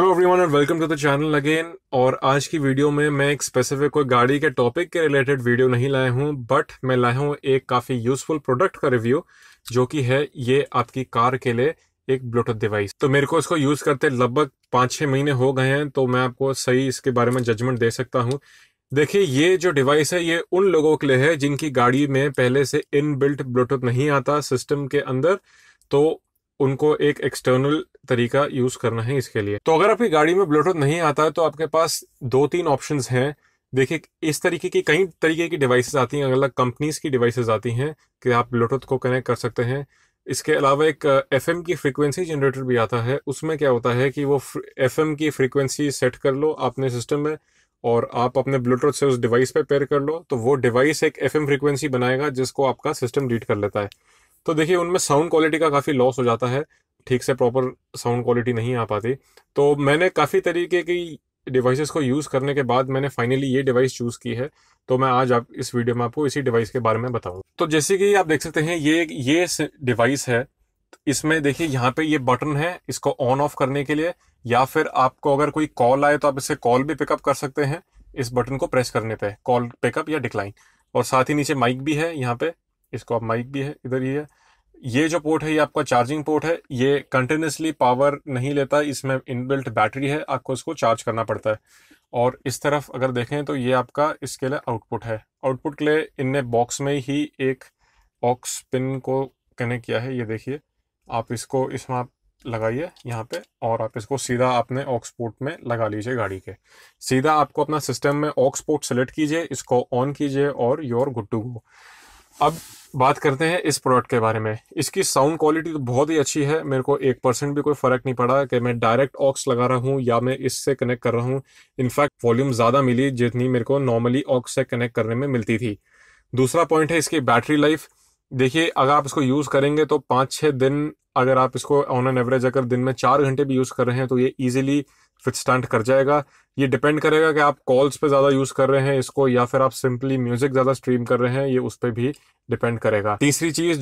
Hello everyone and welcome to the channel again. और आज की वीडियो में मैं एक स्पेसिफिक कोई गाड़ी के टॉपिक के रिलेटेड वीडियो नहीं लाया हूं, बट मैं लाया हूं एक काफ़ी यूजफुल प्रोडक्ट का रिव्यू, जो कि है ये आपकी कार के लिए एक ब्लूटूथ डिवाइस। तो मेरे को इसको यूज़ करते लगभग 5-6 महीने हो गए हैं, तो मैं आपको सही इसके बारे में जजमेंट दे सकता हूँ। देखिए, ये जो डिवाइस है ये उन लोगों के लिए है जिनकी गाड़ी में पहले से इनबिल्ट ब्लूटूथ नहीं आता सिस्टम के अंदर, तो उनको एक एक्सटर्नल तरीका यूज करना है इसके लिए। तो अगर आपकी गाड़ी में ब्लूटूथ नहीं आता है तो आपके पास 2-3 ऑप्शंस हैं। देखिए, इस तरीके की कई तरीके की डिवाइसेस आती हैं, अलग अलग कंपनीज की डिवाइसेस आती हैं कि आप ब्लूटूथ को कनेक्ट कर सकते हैं। इसके अलावा एक एफएम की फ्रीक्वेंसी जनरेटर भी आता है। उसमें क्या होता है कि वो एफएम की फ्रीक्वेंसी सेट कर लो अपने सिस्टम में और आप अपने ब्लूटूथ से उस डिवाइस पे पेयर कर लो, तो वो डिवाइस एक एफएम फ्रीक्वेंसी बनाएगा जिसको आपका सिस्टम रीड कर लेता है। तो देखिए, उनमें साउंड क्वालिटी का काफ़ी लॉस हो जाता है, ठीक से प्रॉपर साउंड क्वालिटी नहीं आ पाती। तो मैंने काफ़ी तरीके की डिवाइसेस को यूज़ करने के बाद मैंने फाइनली ये डिवाइस चूज़ की है। तो मैं आज आप इस वीडियो में आपको इसी डिवाइस के बारे में बताऊँ। तो जैसे कि आप देख सकते हैं, ये डिवाइस है। इसमें देखिए, यहाँ पे ये बटन है इसको ऑन ऑफ करने के लिए, या फिर आपको अगर कोई कॉल आए तो आप इससे कॉल भी पिकअप कर सकते हैं इस बटन को प्रेस करने पे, कॉल पिकअप या डिक्लाइन। और साथ ही नीचे माइक भी है, यहाँ पे इसको आप माइक भी है, इधर ही है। ये जो पोर्ट है ये आपका चार्जिंग पोर्ट है। ये कंटिन्यूसली पावर नहीं लेता, इसमें इनबिल्ट बैटरी है, आपको इसको चार्ज करना पड़ता है। और इस तरफ अगर देखें तो ये आपका इसके लिए आउटपुट है। आउटपुट के लिए इनने बॉक्स में ही एक ऑक्स पिन को कनेक्ट किया है। ये देखिए, आप इसको इसमें आप लगाइए यहाँ पे, और आप इसको सीधा अपने ऑक्स पोर्ट में लगा लीजिए गाड़ी के। सीधा आपको अपना सिस्टम में ऑक्स पोर्ट सेलेक्ट कीजिए, इसको ऑन कीजिए और you are good to go. अब बात करते हैं इस प्रोडक्ट के बारे में। इसकी साउंड क्वालिटी तो बहुत ही अच्छी है। मेरे को 1% भी कोई फ़र्क नहीं पड़ा कि मैं डायरेक्ट ऑक्स लगा रहा हूँ या मैं इससे कनेक्ट कर रहा हूँ। इनफैक्ट वॉल्यूम ज़्यादा मिली जितनी मेरे को नॉर्मली ऑक्स से कनेक्ट करने में मिलती थी। दूसरा पॉइंट है इसकी बैटरी लाइफ। देखिए, अगर आप इसको यूज़ करेंगे तो 5-6 दिन, अगर आप इसको ऑन एन एवरेज अगर दिन में 4 घंटे भी यूज़ कर रहे हैं तो ये ईजिली विथस्टैंड कर जाएगा। ये डिपेंड करेगा कि आप कॉल्स पे ज़्यादा यूज़ कर रहे हैं इसको, या फिर आप सिंपली म्यूजिक ज़्यादा स्ट्रीम कर रहे हैं, ये उस पर भी डिपेंड करेगा। तीसरी चीज़,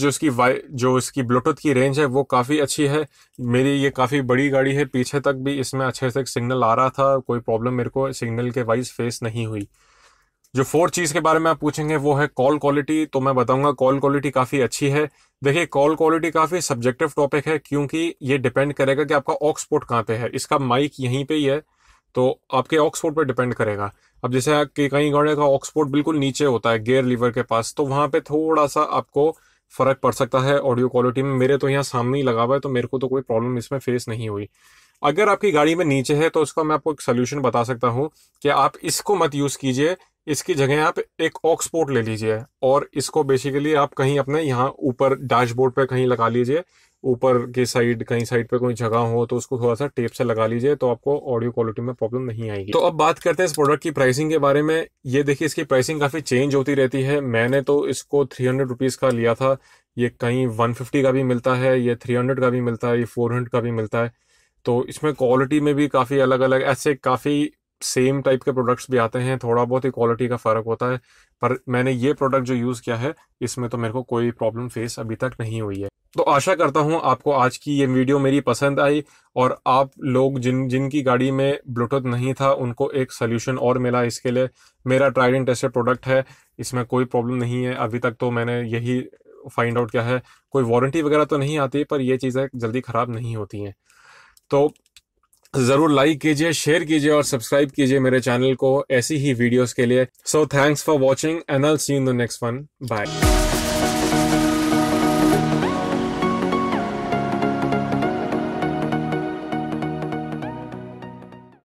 जो इसकी ब्लूटूथ की रेंज है वो काफ़ी अच्छी है। मेरी ये काफ़ी बड़ी गाड़ी है, पीछे तक भी इसमें अच्छे से सिग्नल आ रहा था, कोई प्रॉब्लम मेरे को सिग्नल के वाइज फेस नहीं हुई। जो 4 चीज़ के बारे में आप पूछेंगे वो है कॉल क्वालिटी। तो मैं बताऊंगा कॉल क्वालिटी काफ़ी अच्छी है। देखिए, कॉल क्वालिटी काफ़ी सब्जेक्टिव टॉपिक है, क्योंकि ये डिपेंड करेगा कि आपका ऑक्स पोर्ट कहाँ पे है। इसका माइक यहीं पे ही है, तो आपके ऑक्स पोर्ट पर डिपेंड करेगा। अब जैसे कि कई गाड़ियों का ऑक्स पोर्ट बिल्कुल नीचे होता है गियर लीवर के पास, तो वहाँ पे थोड़ा सा आपको फ़र्क पड़ सकता है ऑडियो क्वालिटी में। मेरे तो यहाँ सामने ही लगा हुआ है, तो मेरे को तो कोई प्रॉब्लम इसमें फेस नहीं हुई। अगर आपकी गाड़ी में नीचे है तो उसका मैं आपको एक सोल्यूशन बता सकता हूँ कि आप इसको मत यूज़ कीजिए। इसकी जगह आप एक ऑक्स पोर्ट ले लीजिए और इसको बेसिकली आप कहीं अपने यहाँ ऊपर डैशबोर्ड पे कहीं लगा लीजिए, ऊपर की साइड कहीं साइड पे कोई जगह हो तो उसको थोड़ा सा टेप से लगा लीजिए, तो आपको ऑडियो क्वालिटी में प्रॉब्लम नहीं आएगी। तो अब बात करते हैं इस प्रोडक्ट की प्राइसिंग के बारे में। ये देखिए, इसकी प्राइसिंग काफ़ी चेंज होती रहती है। मैंने तो इसको 300 रुपीज़ का लिया था। ये कहीं 150 का भी मिलता है, ये 300 का भी मिलता है, ये 400 का भी मिलता है। तो इसमें क्वालिटी में भी काफ़ी अलग अलग ऐसे काफ़ी सेम टाइप के प्रोडक्ट्स भी आते हैं, थोड़ा बहुत ही क्वालिटी का फ़र्क होता है। पर मैंने ये प्रोडक्ट जो यूज़ किया है इसमें तो मेरे को कोई प्रॉब्लम फेस अभी तक नहीं हुई है। तो आशा करता हूँ आपको आज की ये वीडियो मेरी पसंद आई, और आप लोग जिनकी गाड़ी में ब्लूटूथ नहीं था उनको एक सोल्यूशन और मिला इसके लिए। मेरा ट्राइड एंड टेस्टेड प्रोडक्ट है, इसमें कोई प्रॉब्लम नहीं है अभी तक। तो मैंने यही फाइंड आउट किया है। कोई वारंटी वगैरह तो नहीं आती, पर ये चीज़ें जल्दी ख़राब नहीं होती हैं। तो ज़रूर लाइक कीजिए, शेयर कीजिए और सब्सक्राइब कीजिए मेरे चैनल को ऐसी ही वीडियोस के लिए। So thanks for watching and I will see you in the next one. Bye.